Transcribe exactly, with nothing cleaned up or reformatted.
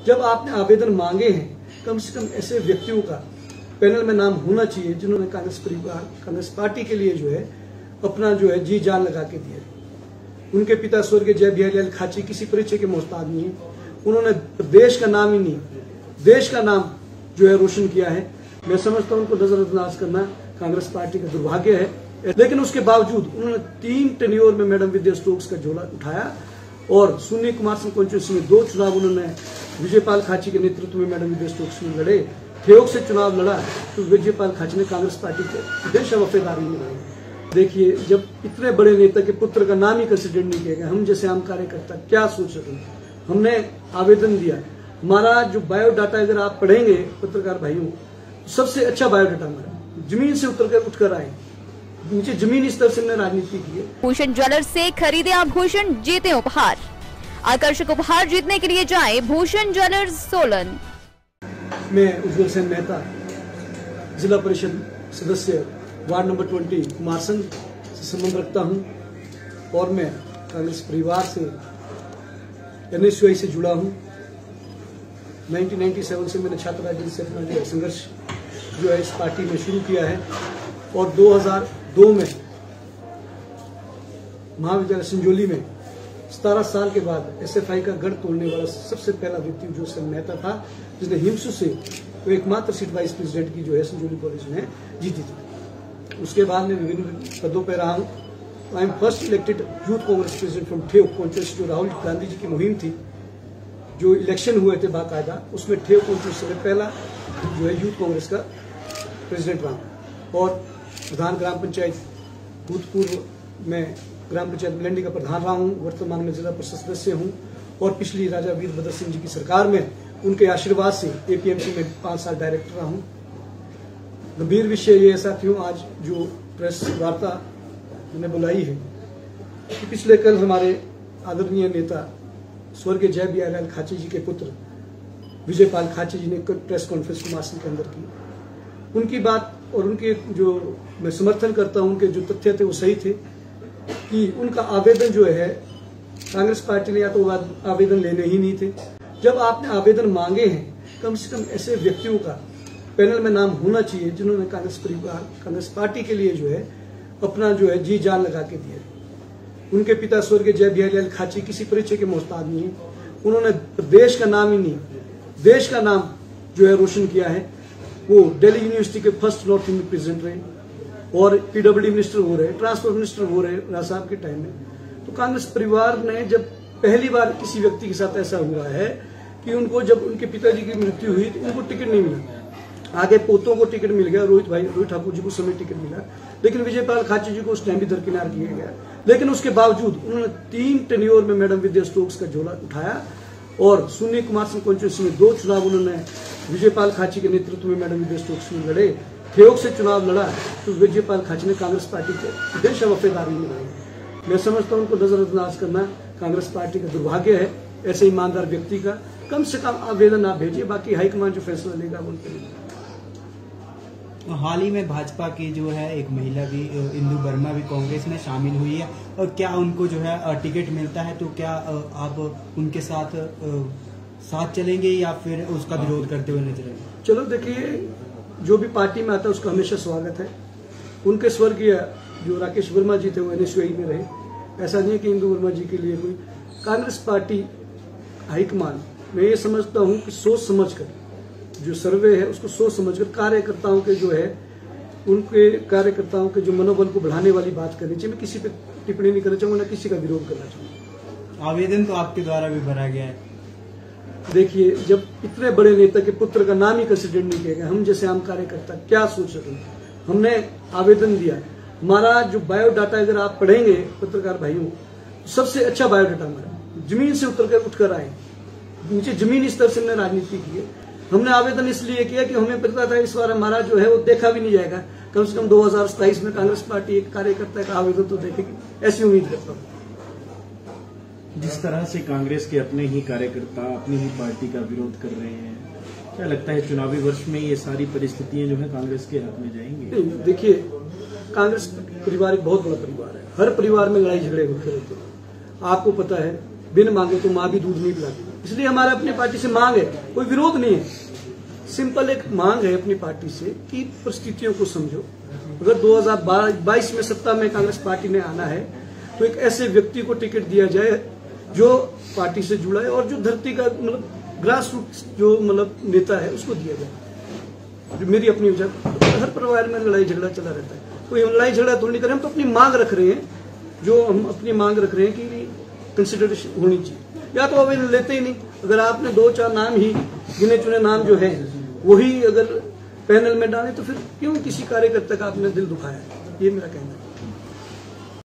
जब आपने आवेदन मांगे हैं, कम से कम ऐसे व्यक्तियों का पैनल में नाम होना चाहिए जिन्होंने कांग्रेस परिवार, कांग्रेस पार्टी के लिए जो है अपना जो है जी जान लगा के दिया। उनके पिता स्वर्गीय जय बिहारीलाल खाची किसी परिचय के मोहताज नहीं है। उन्होंने देश का नाम ही नहीं, देश का नाम जो है रोशन किया है। मैं समझता हूं उनको नजरअंदाज करना कांग्रेस पार्टी का दुर्भाग्य है। लेकिन उसके बावजूद उन्होंने तीन टेन्योर में मैडम विद्या स्टोक्स का झोला उठाया और सुन्नी कुमार सिंह कॉन्स्टिट्यूंसी में दो चुनाव उन्होंने विजयपाल खाची के नेतृत्व में मैडम विद्या स्टोक्स में लड़े। ठेयोग से चुनाव लड़ा तो विजयपाल खाची ने कांग्रेस पार्टी के हमेशा वफादारी निभाई। देखिए, जब इतने बड़े नेता के पुत्र का नाम ही कंसिडर नहीं किया गया, हम जैसे आम कार्यकर्ता क्या सोच रहे हैं? हमने आवेदन दिया, हमारा जो बायोडाटा अगर आप पढ़ेंगे पत्रकार भाइयों, सबसे अच्छा बायोडाटा हमारा जमीन से उतर कर उठकर आए, नीचे जमीनी स्तर से हमने राजनीति की है। भूषण ज्वेलर्स से खरीदे आभूषण, जीते उपहार। आकर्षक उपहार जीतने के लिए जाएं भूषण ज्वेलर्स सोलन। मैं उज्जवल सेन मेहता, जिला परिषद सदस्य वार्ड नंबर बीस कुमारसंग से संबंध रखता हूं और मैं कांग्रेस परिवार से एनएसयूआई से जुड़ा हूं। उन्नीस सौ सत्तानवे से मैंने छात्र राजनीति से अपना जो संघर्ष जो है इस पार्टी में शुरू किया है और दो हज़ार दो में महाविद्यालय संजोली में सतारह साल के बाद एसएफआई का गढ़ तोड़ने वाला सबसे पहला व्यक्ति उज्जवल सेन मेहता था, जिसने हिमसू से तो एकमात्र सीट वाइस प्रेसिडेंट की जो है संजोली कॉलेज में जीती थी। उसके बाद मैं विभिन्न पदों पर रहा हूँ। I am first elected youth Congress president from ठेव कॉन्स्टिट्यूंसी। जो राहुल गांधी जी की मुहिम थी, जो इलेक्शन हुए थे बाकायदा, उसमें ठेव कॉन्स्टिट्यूंसी में पहला जो है यूथ कांग्रेस का प्रेसिडेंट रहा और प्रधान ग्राम पंचायत भूतपूर्व में ग्राम पंचायत बिलंडी का प्रधान रहा हूँ। वर्तमान में जिला परिषद सदस्य हूँ और पिछली राजा वीरभद्र सिंह जी की सरकार में उनके आशीर्वाद से एपीएमसी में पांच साल डायरेक्टर रहा हूँ। गंभीर विषय ये साथियों, आज जो प्रेस वार्ता मैंने बुलाई है कि पिछले कल हमारे आदरणीय नेता स्वर्गीय जय बिहारीलाल खाची जी के पुत्र विजयपाल खाची जी ने प्रेस कॉन्फ्रेंस कुमारसंग के अंदर की। उनकी बात और उनके जो मैं समर्थन करता हूं, उनके जो तथ्य थे वो सही थे कि उनका आवेदन जो है कांग्रेस पार्टी ने या तो आवेदन लेने ही नहीं थे। जब आपने आवेदन मांगे हैं, कम से कम ऐसे व्यक्तियों का पैनल में नाम होना चाहिए जिन्होंने कांग्रेस परिवार, कांग्रेस पार्टी के लिए जो है अपना जो है जी जान लगा के दिया। उनके पिता स्वर्गीय जय बिहारीलाल खाची किसी परिचय के मोहताज नहीं है। उन्होंने देश का नाम ही नहीं, देश का नाम जो है रोशन किया है। वो दिल्ली यूनिवर्सिटी के फर्स्ट नॉर्थ इंडियन प्रेसिडेंट रहे और पीडब्ल्यूडी मिनिस्टर हो रहे, ट्रांसपोर्ट मिनिस्टर हो रहे राज साहब के टाइम में। तो कांग्रेस परिवार ने जब पहली बार किसी व्यक्ति के साथ ऐसा हुआ है कि उनको, जब उनके पिताजी की मृत्यु हुई तो उनको टिकट नहीं मिला, आगे पोतों को टिकट मिल गया, रोहित भाई रोहित ठाकुर जी को समय टिकट मिला, लेकिन विजयपाल खाची जी को उस टाइम भी दरकिनार किया गया। लेकिन उसके बावजूद उन्होंने तीन टेन्योर में मैडम विद्या स्टोक्स का झोला उठाया और सुन्नी कुमार सिंह कॉन्स्टिट्यूंसी में दो चुनाव उन्होंने विजयपाल खाची के नेतृत्व में मैडम विद्या स्टोक्स में लड़े। ठेयोग से चुनाव लड़ा तो विजयपाल खाची ने कांग्रेस पार्टी के हमेशा वफादारी निभाई। मैं समझता हूं उनको नजरअंदाज करना कांग्रेस पार्टी का दुर्भाग्य है। ऐसे ईमानदार व्यक्ति का कम से कम आवेदन आप भेजिए, बाकी हाईकमान जो फैसला लेगा वो उनके लिए। हाल ही में भाजपा की जो है एक महिला भी, इंदु वर्मा भी कांग्रेस में शामिल हुई है और क्या उनको जो है टिकट मिलता है तो क्या आप उनके साथ साथ चलेंगे या फिर उसका विरोध करते हुए नजर आएंगे? चलो देखिए, जो भी पार्टी में आता है उसका हमेशा स्वागत है। उनके स्वर्गीय जो राकेश वर्मा जी थे वो एनएसयूआई में रहे। ऐसा नहीं है कि इंदु वर्मा जी के लिए कोई, कांग्रेस पार्टी हाईकमान, मैं ये समझता हूँ कि सोच समझ कर जो सर्वे है उसको सोच समझकर कार्यकर्ताओं के जो है उनके कार्यकर्ताओं के जो मनोबल को बढ़ाने वाली बात करनी चाहिए। मैं किसी पे टिप्पणी नहीं करना चाहूंगा, ना किसी का विरोध करना चाहूंगा। आवेदन तो आपके द्वारा भी भरा गया है। देखिए, जब इतने बड़े नेता के पुत्र का नाम ही कंसिडर नहीं किया गया, हम जैसे आम कार्यकर्ता क्या सोच रहे हैं? हमने आवेदन दिया, हमारा जो बायोडाटा अगर आप पढ़ेंगे पत्रकार भाइयों, सबसे अच्छा बायोडाटा हमारा जमीन से उतर कर उठकर आए, नीचे जमीनी स्तर से हमने राजनीति की है। हमने आवेदन इसलिए किया कि हमें पता था इस बार हमारा जो है वो देखा भी नहीं जाएगा। कम से कम दो हज़ार सताईस में कांग्रेस पार्टी एक कार्यकर्ता का आवेदन तो देखेगी, ऐसी उम्मीद करता हूँ। जिस तरह से कांग्रेस के अपने ही कार्यकर्ता अपनी ही पार्टी का विरोध कर रहे हैं, क्या लगता है चुनावी वर्ष में ये सारी परिस्थितियां जो है कांग्रेस के हक में जाएंगी? देखिए, कांग्रेस परिवार एक बहुत बड़ा परिवार है। हर परिवार में लड़ाई झगड़े होते रहते हैं। आपको पता है बिन मांगे तो माँ भी दूध नहीं पिलाती। इसलिए हमारा अपनी पार्टी से मांग है, कोई विरोध नहीं है, सिंपल एक मांग है अपनी पार्टी से कि परिस्थितियों को समझो। अगर दो हज़ार बाईस में सत्ता में कांग्रेस पार्टी ने आना है तो एक ऐसे व्यक्ति को टिकट दिया जाए जो पार्टी से जुड़ा है और जो धरती का मतलब ग्रास रूट जो मतलब नेता है उसको दिया जाए। जो मेरी अपनी विचार, हर परिवार में लड़ाई झगड़ा चला रहता है, कोई लड़ाई झगड़ा तो नहीं कर रहे, हम तो अपनी मांग रख रहे हैं, जो हम अपनी मांग रख रहे हैं कि कंसिडरेशन होनी चाहिए, या तो अभी लेते ही नहीं। अगर आपने दो चार नाम ही गिने चुने नाम जो है वही अगर पैनल में डाले तो फिर क्यों किसी कार्यकर्ता का आपने दिल दुखाया है, ये मेरा कहना है।